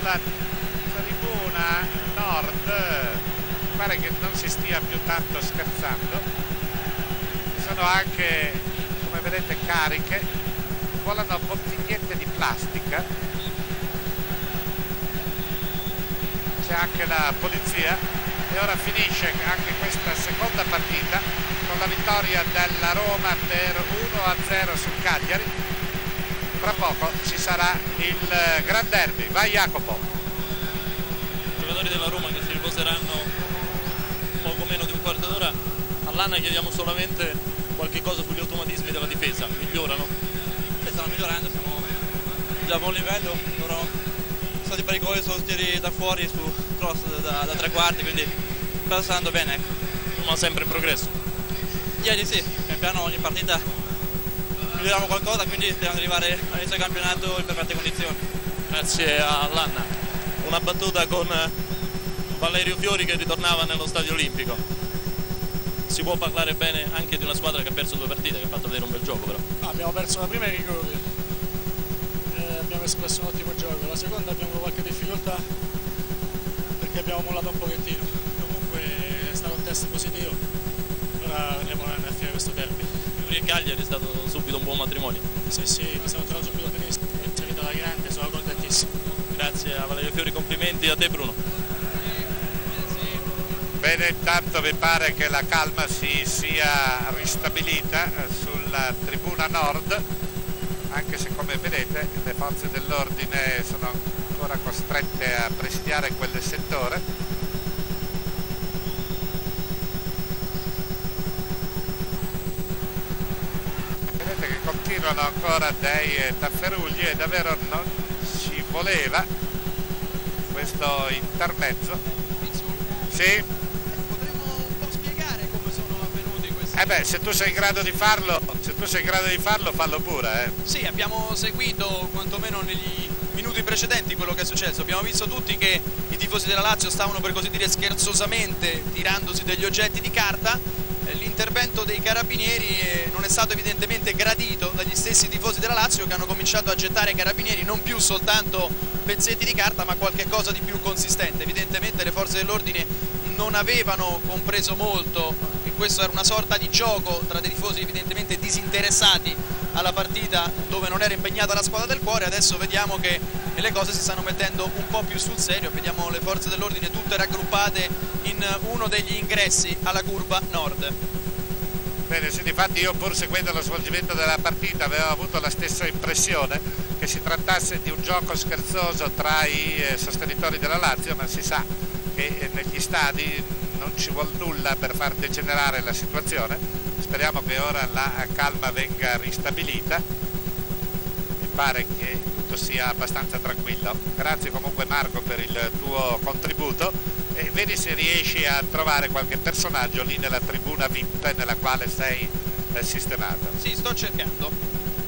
sulla tribuna nord pare che non si stia più tanto scherzando, sono anche, come vedete, cariche, volano bottigliette di plastica, c'è anche la polizia e ora finisce anche questa seconda partita con la vittoria della Roma per 1-0 sul Cagliari. Tra poco ci sarà il Gran Derby. Vai Jacopo. I giocatori della Roma che si riposeranno poco meno di un quarto d'ora. All'Anna chiediamo solamente qualche cosa sugli automatismi della difesa. Migliorano? Stanno migliorando, siamo già a buon livello. Loro sono stati pericolosi solo tiri da fuori su cross da tre quarti, quindi sta andando bene, ecco. Ma sempre in progresso. Ieri sì, pian piano ogni partita miglioriamo qualcosa, quindi speriamo di arrivare all'inizio del campionato in perfette condizioni. Grazie all'Anna. Una battuta con Valerio Fiori che ritornava nello stadio olimpico. Si può parlare bene anche di una squadra che ha perso 2 partite, che ha fatto vedere un bel gioco però. Abbiamo perso la prima ai rigori, abbiamo espresso un ottimo gioco, la seconda abbiamo avuto qualche difficoltà perché abbiamo mollato un pochettino. Comunque è stato un test positivo, ora vedremo a fine questo derby. Fiori e Cagliari è stato subito un buon matrimonio. Sì, mi sono trovato subito benissimo, è salita alla grande, sono contentissimo. Grazie a Valerio Fiori, complimenti a te Bruno. Bene, intanto mi pare che la calma si sia ristabilita sulla tribuna nord, anche se come vedete le forze dell'ordine sono ancora costrette a presidiare quel settore. Vedete che continuano ancora dei tafferugli e davvero non ci voleva questo intermezzo. Sì? Se tu sei in grado di farlo, fallo pure. Sì, abbiamo seguito quantomeno negli minuti precedenti quello che è successo. Abbiamo visto tutti che i tifosi della Lazio stavano, per così dire, scherzosamente tirandosi degli oggetti di carta. L'intervento dei carabinieri non è stato evidentemente gradito dagli stessi tifosi della Lazio, che hanno cominciato a gettare ai carabinieri non più soltanto pezzetti di carta ma qualche cosa di più consistente. Evidentemente le forze dell'ordine non avevano compreso molto che questo era una sorta di gioco tra dei tifosi evidentemente disinteressati alla partita dove non era impegnata la squadra del cuore. Adesso vediamo che le cose si stanno mettendo un po' più sul serio, vediamo le forze dell'ordine tutte raggruppate in uno degli ingressi alla curva nord. Bene, sì, difatti io pur seguendo lo svolgimento della partita avevo avuto la stessa impressione che si trattasse di un gioco scherzoso tra i sostenitori della Lazio, ma si sa che negli stadi non ci vuole nulla per far degenerare la situazione. Speriamo che ora la calma venga ristabilita. Mi pare che tutto sia abbastanza tranquillo. Grazie comunque Marco per il tuo contributo e vedi se riesci a trovare qualche personaggio lì nella tribuna VIP nella quale sei sistemato. Sì, sto cercando.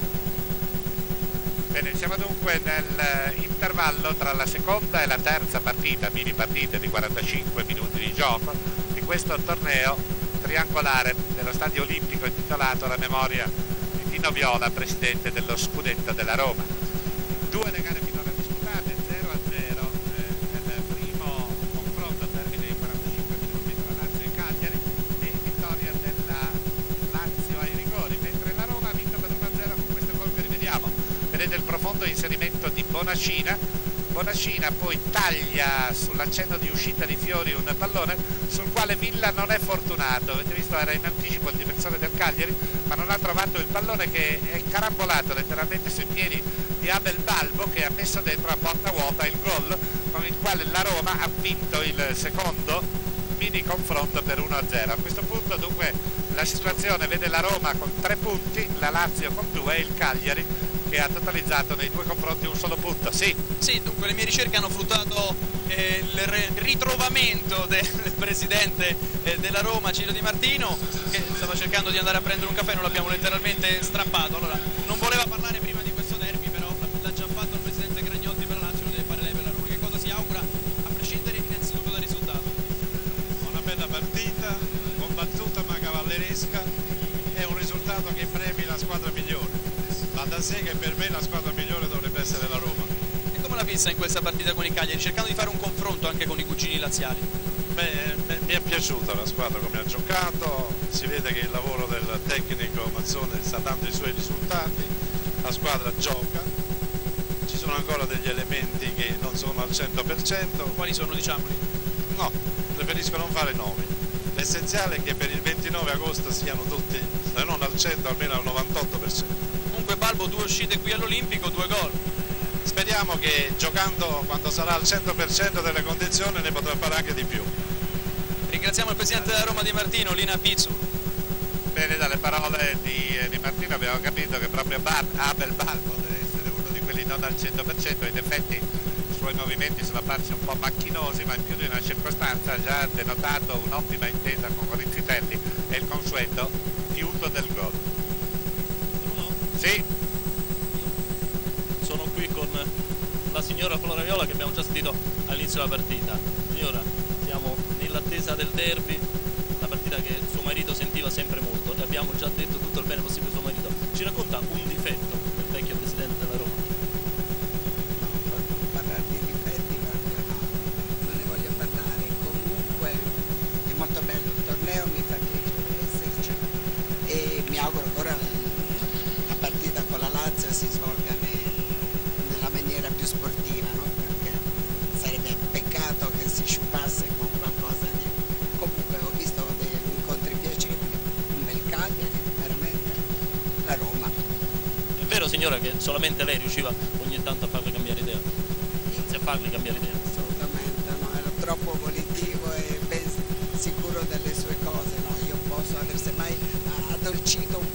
Bene, siamo dunque nell'intervallo tra la seconda e la terza partita, mini partite di 45 minuti di gioco di questo torneo triangolare dello Stadio Olimpico intitolato alla memoria di Tino Viola, presidente dello scudetto della Roma. 2 le gare finora disputate, 0-0 nel primo confronto a termine di 45 minuti tra Lazio e Cagliari e vittoria della Lazio ai rigori, mentre la Roma ha vinto per 1-0 con questo gol che rivediamo. Vedete il profondo inserimento di Bonacina poi taglia sull'accenno di uscita di Fiori un pallone sul quale Villa non è fortunato. Avete visto, era in anticipo il difensore del Cagliari ma non ha trovato il pallone, che è carambolato letteralmente sui piedi di Abel Balbo, che ha messo dentro a porta vuota il gol con il quale la Roma ha vinto il secondo mini confronto per 1-0. A questo punto dunque la situazione vede la Roma con 3 punti, la Lazio con 2 e il Cagliari che ha totalizzato nei 2 confronti un solo punto. Sì, dunque le mie ricerche hanno fruttato il ritrovamento del presidente della Roma, Ciro Di Martino, che stava cercando di andare a prendere un caffè, non l'abbiamo letteralmente strappato. Allora, non voleva parlare prima di questo derby, però l'ha già fatto il presidente Gragnotti per la Lazio, lo deve fare lei per la Roma. Che cosa si augura, a prescindere innanzitutto dal risultato? Una bella partita, combattuta ma cavalleresca, è un risultato che premi la squadra migliore. Va da sé che per me la squadra migliore dovrebbe essere la Roma. E come la vedi vista in questa partita con i Cagliari, cercando di fare un confronto anche con i cugini laziali? Mi è piaciuta la squadra come ha giocato, si vede che il lavoro del tecnico Mazzone sta dando i suoi risultati, la squadra gioca, ci sono ancora degli elementi che non sono al 100%. Quali sono, diciamoli? No, preferisco non fare nomi. L'essenziale è che per il 29 agosto siano tutti, se non al 100, almeno al 98%. Comunque Balbo, 2 uscite qui all'Olimpico, 2 gol. Speriamo che giocando quando sarà al 100% delle condizioni ne potrà fare anche di più. Ringraziamo il presidente della Roma Di Martino, Lina Pizzu. Bene, dalle parole di Martino abbiamo capito che proprio Abel Balbo deve essere uno di quelli non al 100%, in effetti i suoi movimenti sono apparsi un po' macchinosi, ma in più di una circostanza ha già denotato un'ottima intesa con Rizzitelli e il consueto fiuto del gol. Bruno? Sì. Sono qui con la signora Flora Viola che abbiamo già sentito all'inizio della partita. Signora, siamo nell'attesa del derby, la partita che suo marito sentiva sempre molto e abbiamo già detto tutto il bene possibile suo marito. Ci racconta un difetto del vecchio presidente della Roma? Parlare di difetti proprio no, non ne voglio parlare. Comunque è molto bello il torneo, mi fa piacere esserci e mi auguro che ora la partita con la Lazio si svolga nella maniera più sportiva, no? Perché sarebbe peccato che si sciupasse con qualcosa di... Comunque ho visto degli incontri piacevoli, un bel Cagliari, veramente la Roma. È vero signora che solamente lei riusciva ogni tanto a farle cambiare idea? Anzi a farli cambiare idea. Assolutamente, no, ero troppo volitivo e ben sicuro delle sue cose, no? Io posso aver semmai addolcito un